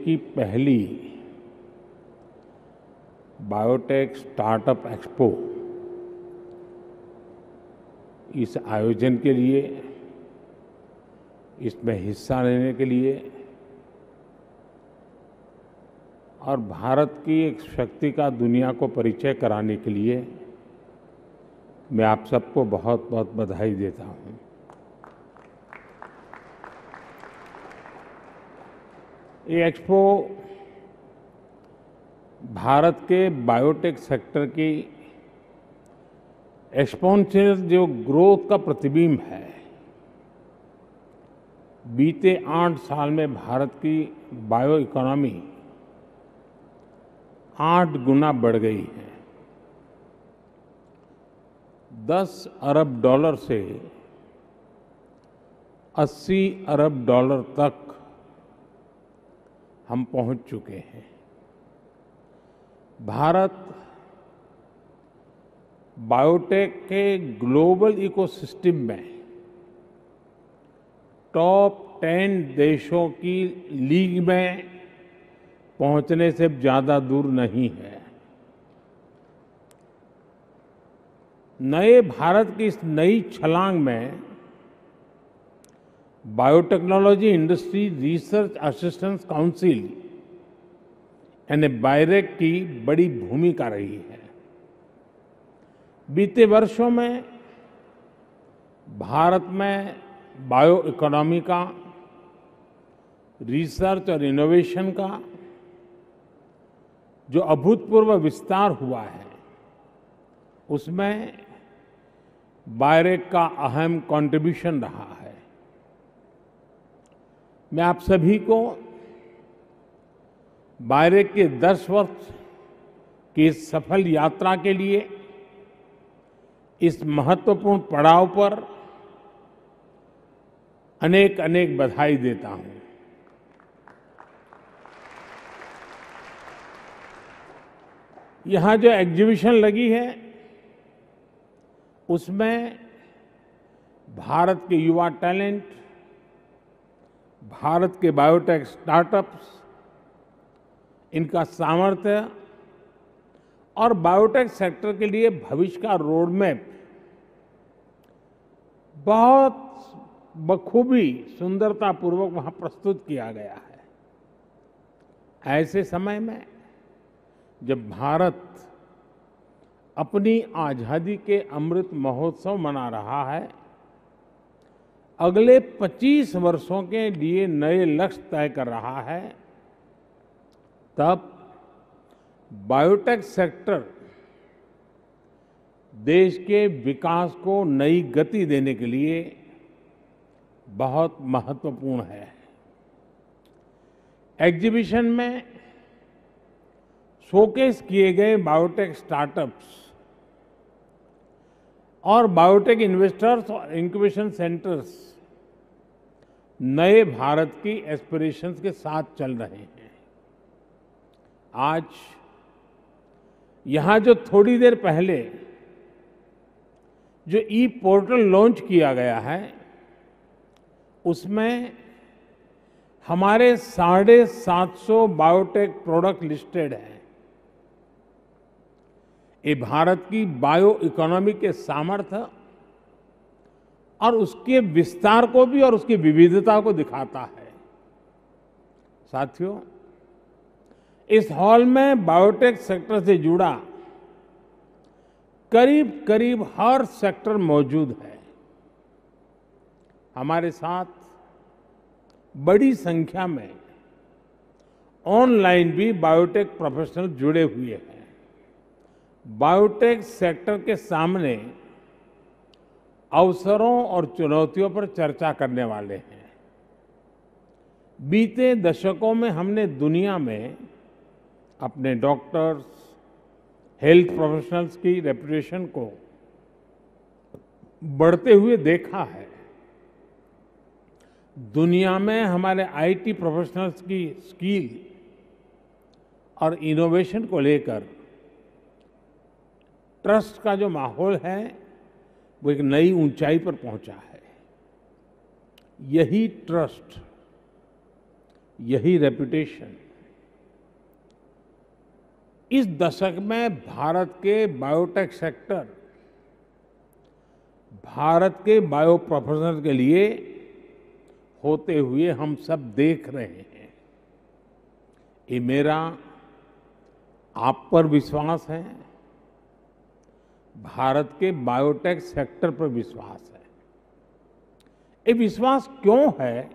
की पहली biotech startup expo इस आयोजन के लिए, इसमें हिस्सा लेने के लिए और भारत की एक शक्ति का दुनिया को परिचय कराने के लिए मैं आप सबको बहुत बहुत बधाई देता हूं। ये एक्सपो भारत के बायोटेक सेक्टर की एक्सपोनेंशियल जो ग्रोथ का प्रतिबिंब है। बीते 8 साल में भारत की बायो इकोनॉमी 8 गुना बढ़ गई है। 10 अरब डॉलर से 80 अरब डॉलर तक हम पहुंच चुके हैं। भारत बायोटेक के ग्लोबल इकोसिस्टम में टॉप 10 देशों की लीग में पहुंचने से ज्यादा दूर नहीं है। नए भारत की इस नई छलांग में biotechnology industry research assistance council यानी बायरेक की बड़ी भूमिका रही है। बीते वर्षों में भारत में बायो इकोनॉमी का, रिसर्च और इनोवेशन का जो अभूतपूर्व विस्तार हुआ है, उसमें बायरेक का अहम कंट्रीब्यूशन रहा है। मैं आप सभी को बायरेक के 10 वर्ष की इस सफल यात्रा के लिए, इस महत्वपूर्ण पड़ाव पर अनेक अनेक बधाई देता हूं। यहां जो एग्जीबिशन लगी है, उसमें भारत के युवा टैलेंट, भारत के बायोटेक स्टार्टअप्स, इनका सामर्थ्य और बायोटेक सेक्टर के लिए भविष्य का रोड मैप बहुत बखूबी, सुंदरतापूर्वक वहां प्रस्तुत किया गया है। ऐसे समय में जब भारत अपनी आजादी के अमृत महोत्सव मना रहा है, अगले 25 वर्षों के लिए नए लक्ष्य तय कर रहा है, तब बायोटेक सेक्टर देश के विकास को नई गति देने के लिए बहुत महत्वपूर्ण है। एग्जीबिशन में शोकेस किए गए बायोटेक स्टार्टअप्स और बायोटेक इन्वेस्टर्स और इंक्यूबेशन सेंटर्स नए भारत की एस्पिरेशंस के साथ चल रहे हैं। आज यहां जो थोड़ी देर पहले जो ई पोर्टल लॉन्च किया गया है, उसमें हमारे 750 बायोटेक प्रोडक्ट लिस्टेड हैं। ये भारत की बायो इकोनॉमी के सामर्थ्य और उसके विस्तार को भी और उसकी विविधता को दिखाता है। साथियों, इस हॉल में बायोटेक सेक्टर से जुड़ा करीब करीब हर सेक्टर मौजूद है। हमारे साथ बड़ी संख्या में ऑनलाइन भी बायोटेक प्रोफेशनल जुड़े हुए हैं। बायोटेक सेक्टर के सामने अवसरों और चुनौतियों पर चर्चा करने वाले हैं। बीते दशकों में हमने दुनिया में अपने डॉक्टर्स, हेल्थ प्रोफेशनल्स की रेपुटेशन को बढ़ते हुए देखा है। दुनिया में हमारे आईटी प्रोफेशनल्स की स्किल और इनोवेशन को लेकर ट्रस्ट का जो माहौल है, वो एक नई ऊंचाई पर पहुंचा है। यही ट्रस्ट, यही रेपुटेशन इस दशक में भारत के बायोटेक सेक्टर, भारत के बायो प्रोफेशनल के लिए होते हुए हम सब देख रहे हैं। ये मेरा आप पर विश्वास है, भारत के बायोटेक सेक्टर पर विश्वास है। ये विश्वास क्यों है,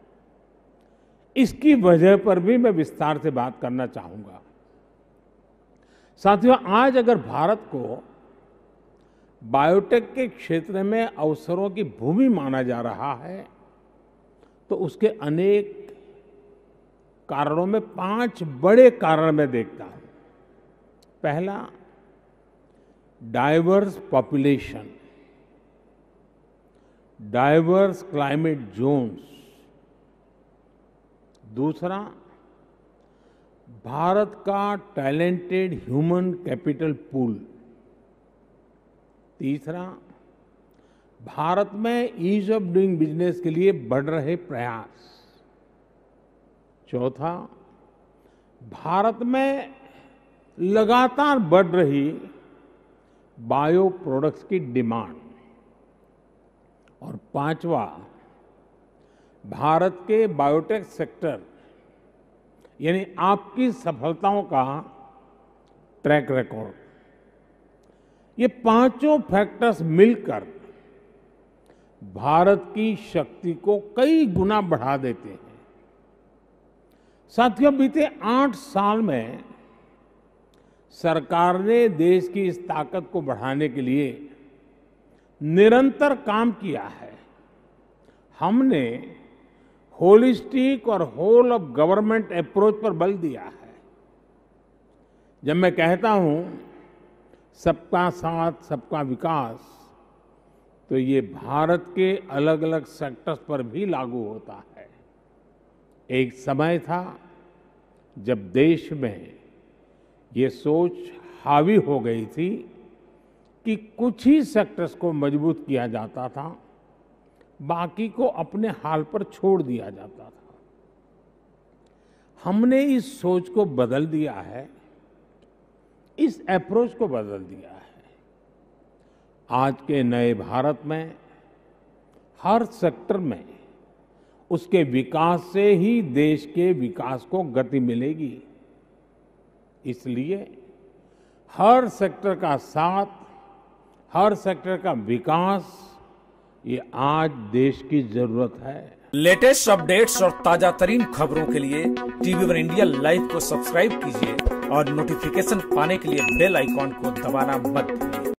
इसकी वजह पर भी मैं विस्तार से बात करना चाहूंगा। साथियों, आज अगर भारत को बायोटेक के क्षेत्र में अवसरों की भूमि माना जा रहा है, तो उसके अनेक कारणों में 5 बड़े कारण मैं देखता हूं। पहला, diverse population, diverse climate zones. दूसरा, भारत का टैलेंटेड ह्यूमन कैपिटल पूल। तीसरा, भारत में ईज ऑफ डूइंग बिजनेस के लिए बढ़ रहे प्रयास। चौथा, भारत में लगातार बढ़ रही बायो प्रोडक्ट्स की डिमांड। और पांचवा, भारत के बायोटेक सेक्टर यानी आपकी सफलताओं का ट्रैक रिकॉर्ड। ये पांचों फैक्टर्स मिलकर भारत की शक्ति को कई गुना बढ़ा देते हैं। साथियों, बीते 8 साल में सरकार ने देश की इस ताकत को बढ़ाने के लिए निरंतर काम किया है। हमने होलिस्टिक और होल ऑफ गवर्नमेंट अप्रोच पर बल दिया है। जब मैं कहता हूं सबका साथ सबका विकास, तो ये भारत के अलग अलग सेक्टर्स पर भी लागू होता है। एक समय था जब देश में ये सोच हावी हो गई थी कि कुछ ही सेक्टर्स को मजबूत किया जाता था, बाकी को अपने हाल पर छोड़ दिया जाता था। हमने इस सोच को बदल दिया है, इस अप्रोच को बदल दिया है। आज के नए भारत में हर सेक्टर में उसके विकास से ही देश के विकास को गति मिलेगी। इसलिए हर सेक्टर का साथ, हर सेक्टर का विकास, ये आज देश की जरूरत है। लेटेस्ट अपडेट्स और ताजा तरीन खबरों के लिए TV1 इंडिया लाइव को सब्सक्राइब कीजिए और नोटिफिकेशन पाने के लिए बेल आइकॉन को दबाना मत भूलिए।